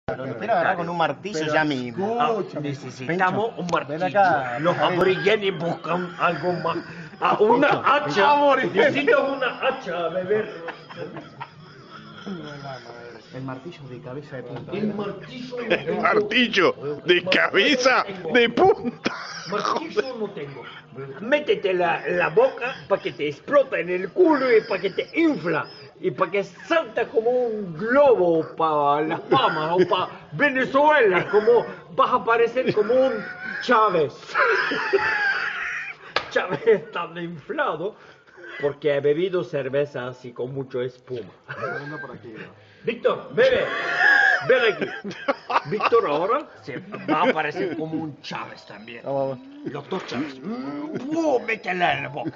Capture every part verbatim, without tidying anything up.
Lo quiero agarrar con un martillo Pero ya mismo. Ah, escúchame, necesitamos Pencho, un ven martillo. acá, Los Pajarito. aborígenes buscan algo más. Ah, una Pencho, hacha. Aborígenes. Necesito una hacha, beber. El martillo de cabeza de punta. El martillo no El tengo. martillo de cabeza de punta. Martillo no tengo. Métete la, la boca para que te explota en el culo y para que te infla. Y para que salta como un globo para Las Palmas o para Venezuela. Como vas a parecer como un Chávez. Chávez está inflado porque ha bebido cerveza así con mucho espuma. Víctor, bebe. Ven aquí. Víctor ahora se va a parecer como un Chávez también. Vamos, Los dos Chávez. Mm, ¡uh! Métela en la boca.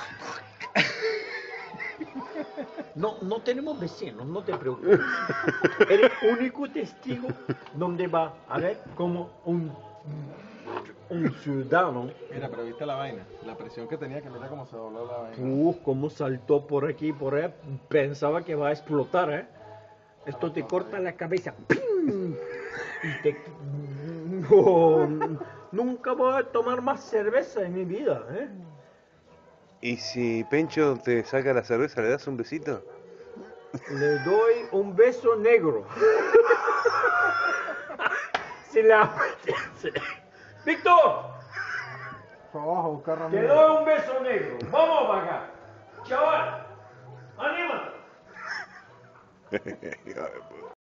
No, no tenemos vecinos, no te preocupes. Eres único testigo donde va a ver como un, un ciudadano. Mira, pero viste la vaina, la presión que tenía, que mira cómo se dobló la vaina. Uh, cómo saltó por aquí y por allá. Pensaba que va a explotar, ¿eh? Esto te corta la cabeza. ¡Pim! Y te... No, nunca voy a tomar más cerveza en mi vida, ¿eh? ¿Y si Pencho te saca la cerveza, le das un besito? Le doy un beso negro. Si la... ¡Víctor! Vamos a buscar Te Ramiro. doy un beso negro. Vamos para acá. Chaval, anímate.